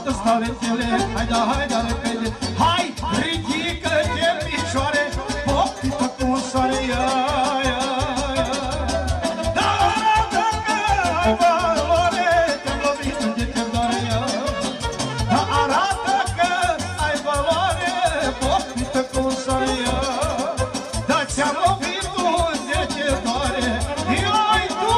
arată stalentele, hai da repede. Hai, ridică-te în picioare, poftită cu soare, ia. Da, arată că ai valoare, te-am lovit unde te doare, ia. Da, arată că ai valoare, poftită cu soare, ia. Da, ți-am lovit unde te doare, ia-i tu.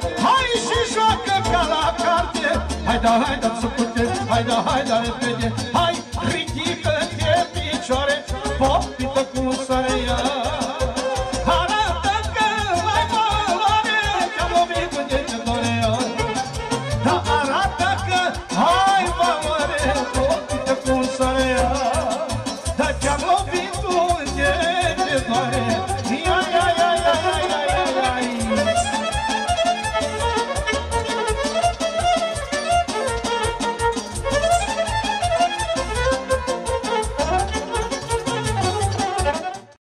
Hai da repede,